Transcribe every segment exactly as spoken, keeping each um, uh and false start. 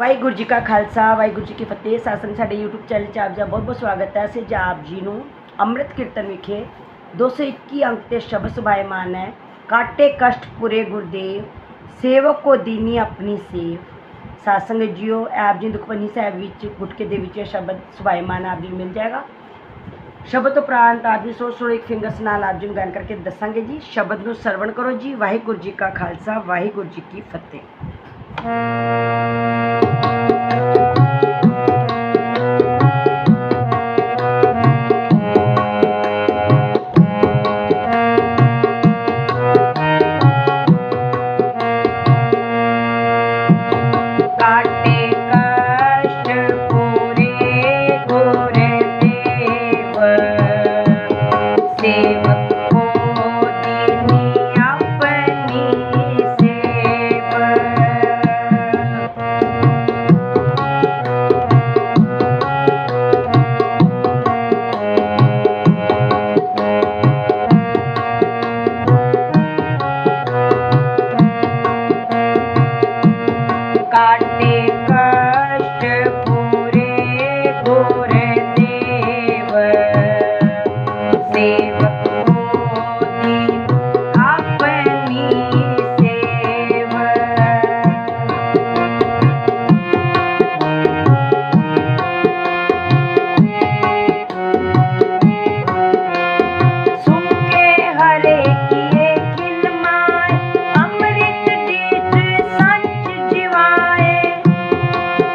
ਵਾਹਿਗੁਰੂ ਜੀ ਕਾ ਖਾਲਸਾ ਵਾਹਿਗੁਰੂ ਜੀ ਕੀ ਫਤਿਹ। ਸਾਸਨ ਸਾਡੇ YouTube channel 'ਚ ਆਪ ਜੀ ਦਾ ਬਹੁਤ ਬਹੁਤ ਸਵਾਗਤ ਹੈ। ਅਸੀਂ ਆਪ ਜੀ ਨੂੰ ਅੰਮ੍ਰਿਤ ਕੀਰਤਨ ਵਿਖੇ दो सौ इक्की अंक ते शब्द सुभायमान है। काटे कष्ट पूरे गुरदेव, सेवक को दीनी अपनी सेव। सासंग जियो आप जी दुखपनी साहब विच गुटके दे विच शब्द सुभायमान आप जी मिल जाएगा। शब्द तो प्रांत आप जी सोच सोच एक फिंगर्स नाल आप जी गान करके दसांगे जी। शब्द नूं सरवण करो जी। वाहिगुरू जी का खालसा वाहिगुरू जी की फतेह। काटे कष्ट पूरे गुरदेव, सेवक को दीन अपनी सेव। सूखे हरे किए खिलमाए, अमृत दीठ सच जिवाए।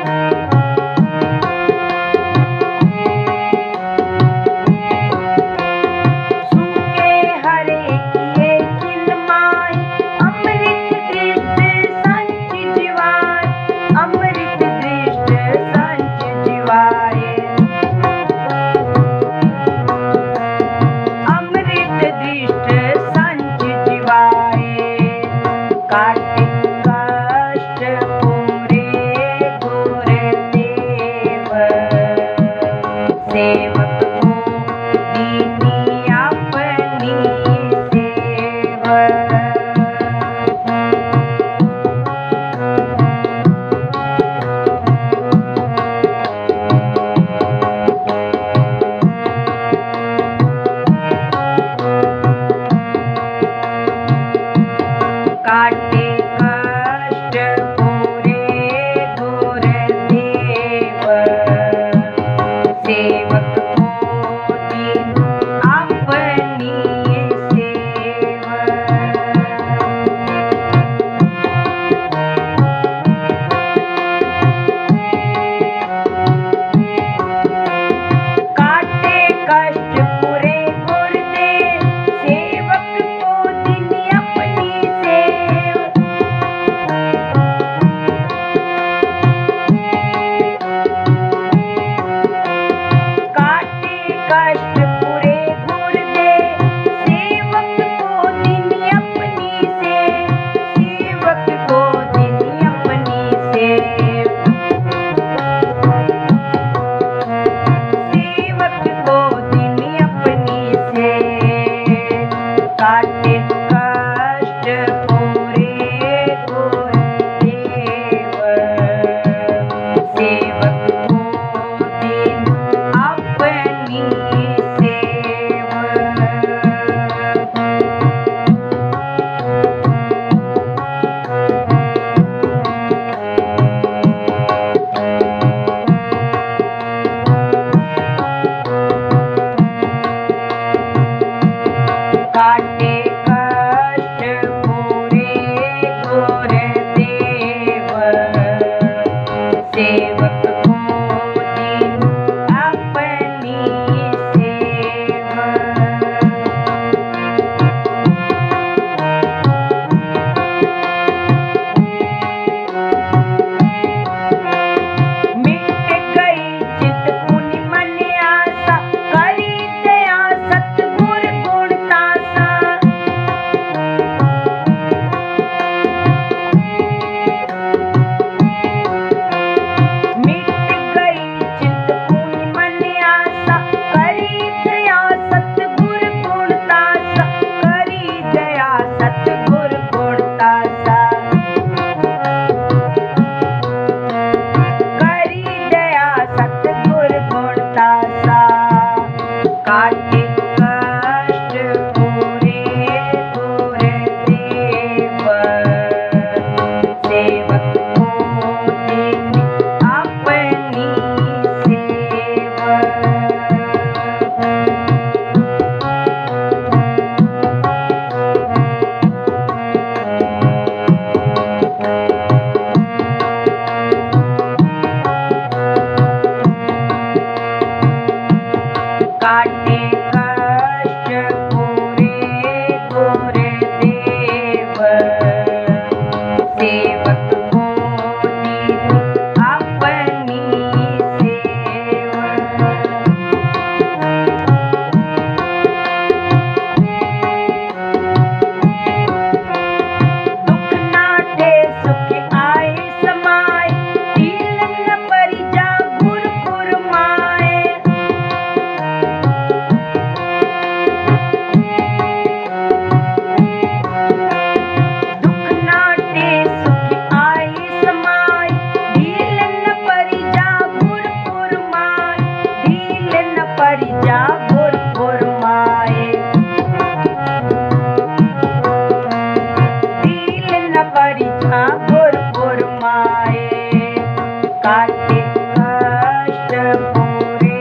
काटे कष्ट पूरे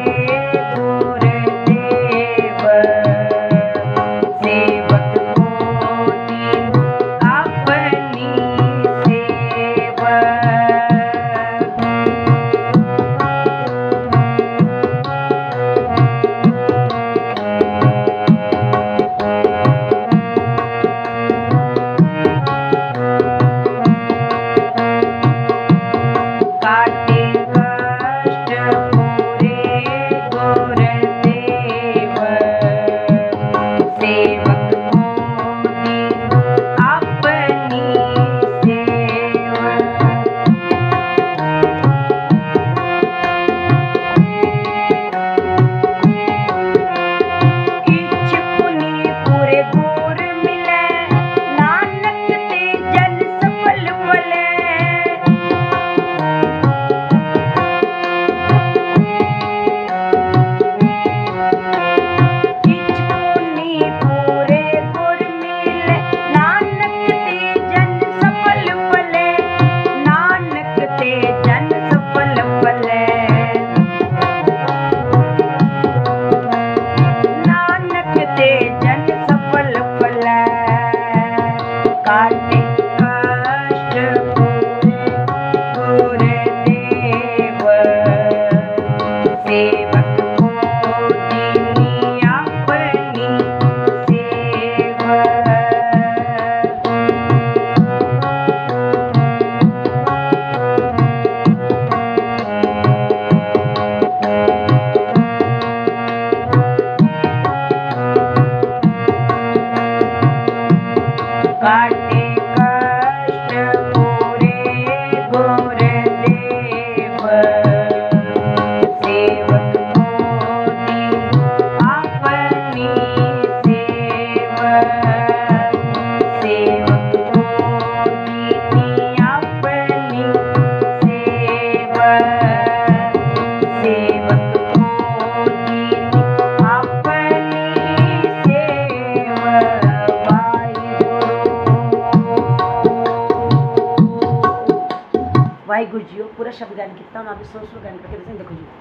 गुरुदेव, सेवक को दीन अपनी सेवा। काटे कष्ट पूरे गुरुदेव, सेवक को दीन अपनी सेवा। इच पुनि पूरे गुर मिलै, नानक ते जन सफल भले। इच पुनि पूरे गुर मिलै, नानक ते जन सफल भले, नानक ते जन सफल भले। नानक ते जन सफल भले। काटे कष्ट पूरे गुरुदेव, सेवक को दीनी अपनी सेवा। काटे कष्ट पूरे गुरुदेव, सेवक को दीन अपनी सेवा। सेवक को दीनी अपनी सेवा। सेवक को दीनी अपनी सेवा। वाहिगुरु जी। पूरा शब्द गान किया हूँ, आप भी सोच लो गान करके वैसे देखो जी।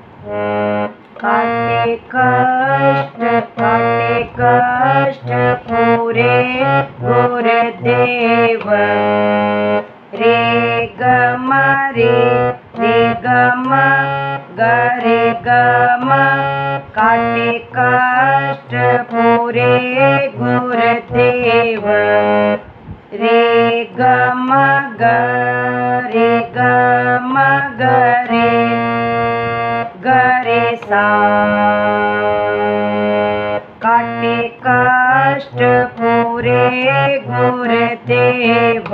काटे कष्ट काटे कष्ट पूरे गुरुदेव, रे गम रे रे गम गरे गम। काटे कष्ट पूरे गुरुदेव, रे गम गरे गम गरे गरे सा। काटे कष्ट पूरे गुरुदेव,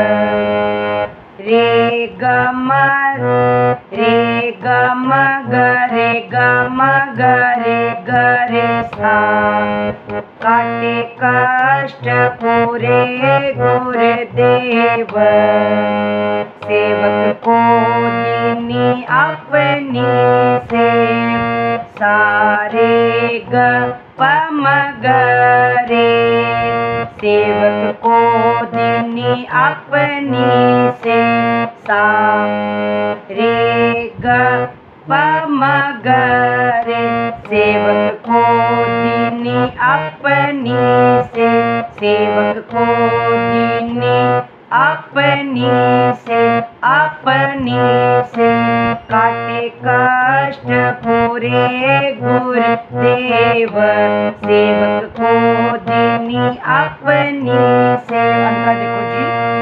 रे गम रे गम गरे गम गरे गरे सा। काटे कष्ट पूरे गुरुदेव, सेवक को दीनी अपनी से। सारे ग पम गरे, सेवक को दीनी अपनी से। सा रे ग पम गरे, सेवक को दीनी अपनी से। सेवक को दीनी अपनी से अपनी से। काटे कष्ट पूरे गुरुदेव, सेवक को दीनी अपनी से। अंका देखो जी।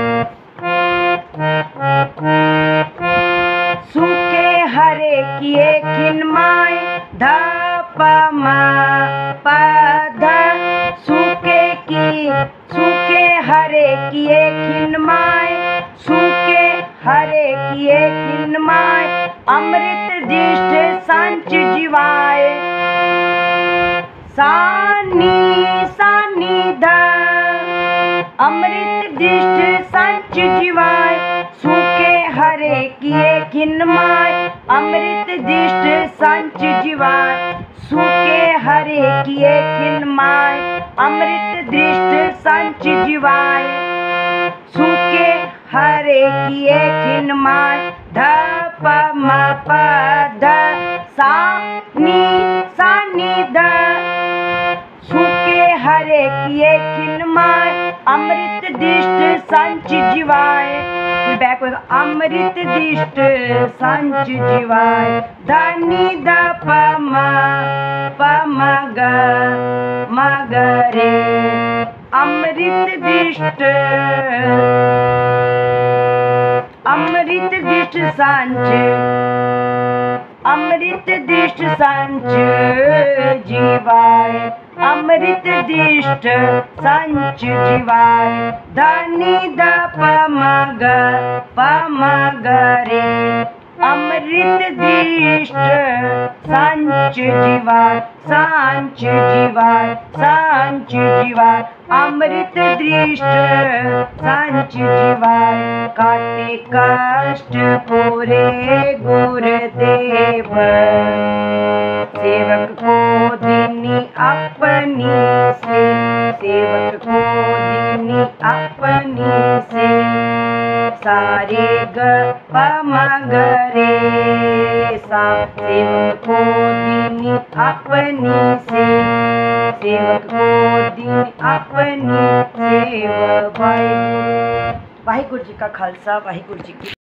सूखे हरे किए खिनमाए, धप पध। सूखे की सूखे हरे किए खिनमाए, सूखे हरे किए खिनमाए। अमृत दृष्ट संच जीवाए, सानी सानी ध। अमृत दृष्ट संच जीवाए, सूखे हरे किए खिनमाए। अमृत दृष्ट संच जीवाए, सूखे हरे किए खिनमाए। अमृत दृष्ट संच जीवाए, सूखे हरे किए खिनमाए। ध प म प ध सा नी सा नी ध सूखे हरे किए खिलमाए अमृत दिष्ट संच जीवाए। फिर बैक होगा अमृत दिष्ट संच जीवाए। धनी ध प म प म ग म ग रे अमृत दिष्ट अमृत दिष्ट संच अमृत दिष्ट संच जीवाय। अमृत दिष्ट संच जीवाय। धनी ध प म ग प म ग रे अमृत दिष्ट संच जीवाय संच जीवाय संच जीवाय। अमृत दृष्ट संच जीवाय। काटे कष्ट पूरे गुरुदेव सेवक को दीनी अपनी से सेवक को दीनी अपनी से सारे ग प म ग रे सा सेवक को दीनी अपनी से सेवक को दीनी अपनी सेवा। वाहिगुरु जी का खालसा वाहिगुरु जी की